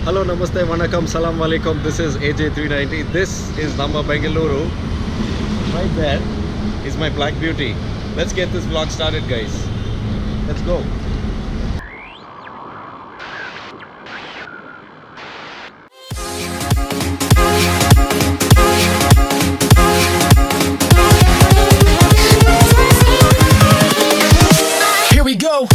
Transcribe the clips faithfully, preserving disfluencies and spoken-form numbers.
Hello, namaste, vanakkam, salam alaikum. This is A J three ninety. This is Namma Bengaluru. Right there is my black beauty. Let's get this vlog started, guys. Let's go. Here we go.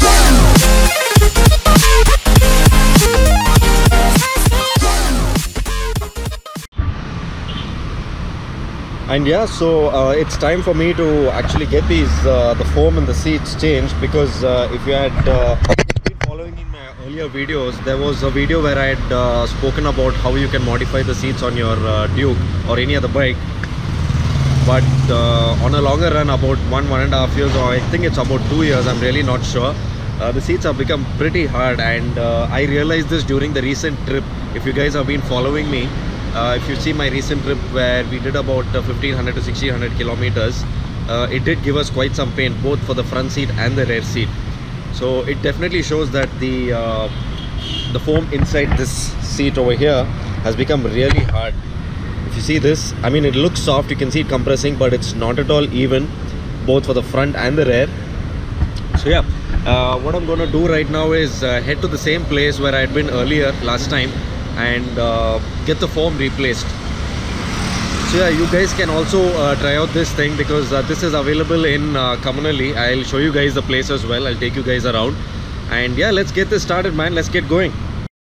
And yeah, so uh, it's time for me to actually get these uh, the foam and the seats changed, because uh, if you had uh, been following in my earlier videos, there was a video where I had uh, spoken about how you can modify the seats on your uh, Duke or any other bike. But uh, on a longer run, about one one and a half years, or I think it's about two years, I'm really not sure, uh, the seats have become pretty hard. And uh, I realized this during the recent trip. If you guys have been following me, Uh, if you see my recent trip where we did about uh, fifteen hundred to sixteen hundred kilometers, uh, it did give us quite some pain, both for the front seat and the rear seat. So it definitely shows that the uh, the foam inside this seat over here has become really hard. If you see this, I mean, it looks soft, you can see it compressing, but it's not at all even, both for the front and the rear. So yeah, uh, what I'm going to do right now is uh, head to the same place where I had been earlier last time and uh, get the foam replaced. So yeah, you guys can also uh, try out this thing, because uh, this is available in uh, Kamanali. I'll show you guys the place as well. I'll take you guys around, and yeah, let's get this started, man. Let's get going.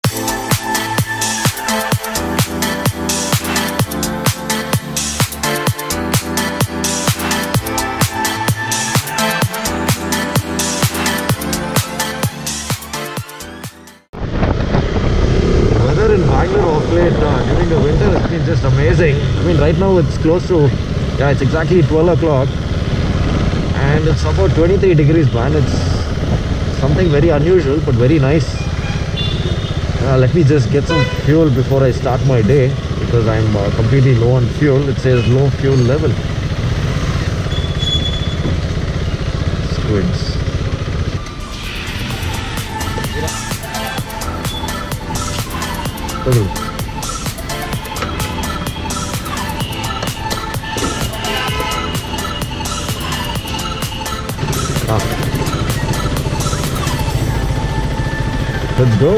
In Bangalore of late, uh, during the winter, it's been just amazing. I mean, right now it's close to, yeah, it's exactly twelve o'clock and it's about twenty-three degrees, man. It's something very unusual but very nice. Uh, let me just get some fuel before I start my day, because I'm uh, completely low on fuel. It says low fuel level. Squids. Okay. Ah. Let's go.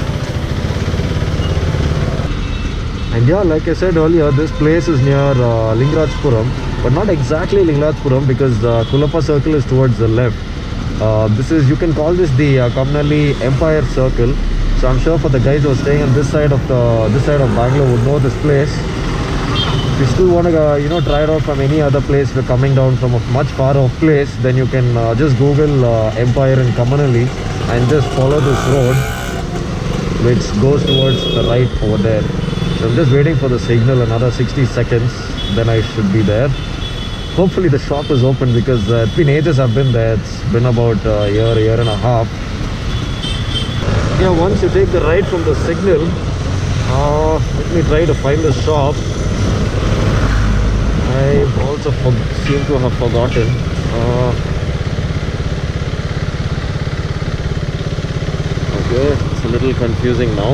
And yeah, like I said earlier, this place is near uh, Lingarajpuram, but not exactly Lingarajpuram, because uh, Kulappa Circle is towards the left. Uh, this is, you can call this the uh, Kamanali Empire Circle. So I'm sure for the guys who are staying on this side of the this side of Bangalore would know this place. If you still want to uh, you know try it out from any other place, if you're coming down from a much far off place, then you can uh, just Google uh, Empire in Kamanali and just follow this road, which goes towards the right over there. So I'm just waiting for the signal, another sixty seconds, then I should be there. Hopefully the shop is open, because uh, it's been ages I've been there. It's been about a year, year and a half. Yeah, once you take the right from the signal, uh, let me try to find the shop. I also seem to have forgotten. Uh, okay, it's a little confusing now.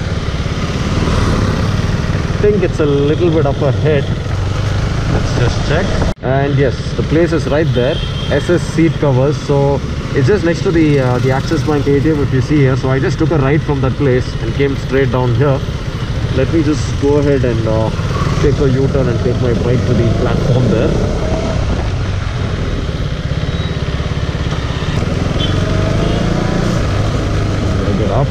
I think it's a little bit up ahead. Let's just check. And yes, the place is right there. S S seat covers. So it's just next to the uh, the Access Bank A T M, if you see here. So I just took a right from that place and came straight down here. Let me just go ahead and uh, take a U-turn and take my bike to the platform there. Get up.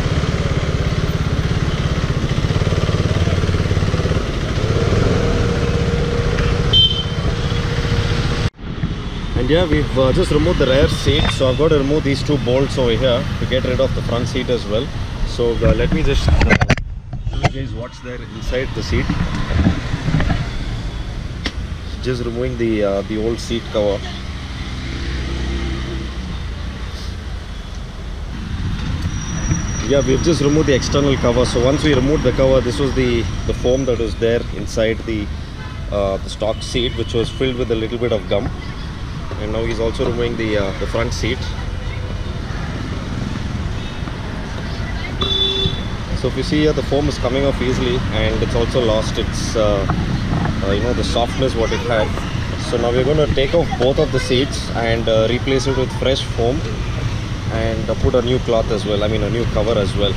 And yeah, we've uh, just removed the rear seat, so I've got to remove these two bolts over here to get rid of the front seat as well. So uh, let me just uh, show you guys what's there inside the seat. Just removing the uh, the old seat cover. Yeah, we've just removed the external cover. So once we removed the cover, this was the the foam that was there inside the uh, the stock seat, which was filled with a little bit of gum. And now he's also removing the uh, the front seat. So if you see here, the foam is coming off easily, and it's also lost its uh, uh, you know, the softness what it had. So now we're going to take off both of the seats and uh, replace it with fresh foam, and uh, put a new cloth as well, I mean a new cover as well.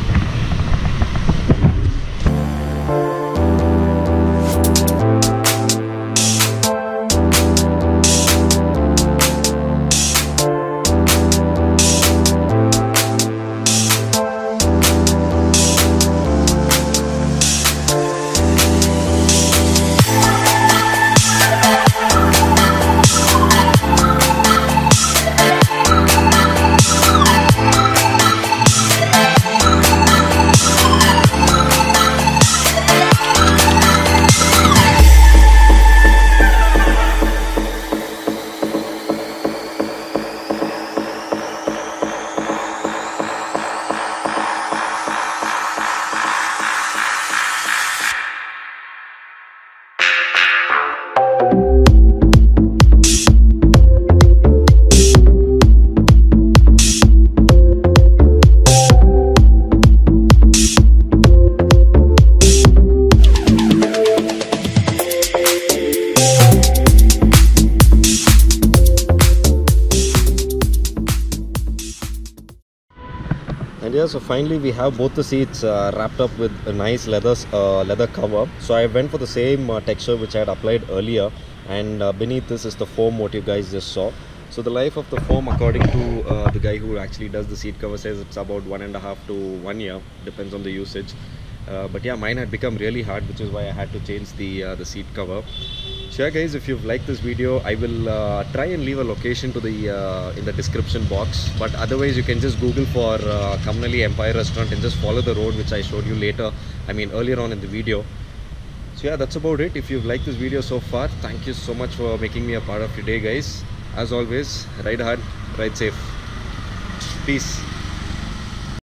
And yeah, so finally we have both the seats uh, wrapped up with a nice leather uh, leather cover. So I went for the same uh, texture which I had applied earlier, and uh, beneath this is the foam what you guys just saw. So the life of the foam, according to uh, the guy who actually does the seat cover, says it's about one and a half to one year, depends on the usage. Uh, but yeah, mine had become really hard, which is why I had to change the uh, the seat cover. So yeah guys, if you've liked this video, I will uh, try and leave a location to the uh, in the description box, but otherwise you can just Google for uh, Kamnali Empire Restaurant and just follow the road which I showed you later, I mean earlier on in the video. So yeah, that's about it. If you've liked this video so far, thank you so much for making me a part of your day guys. As always, ride hard, ride safe. Peace.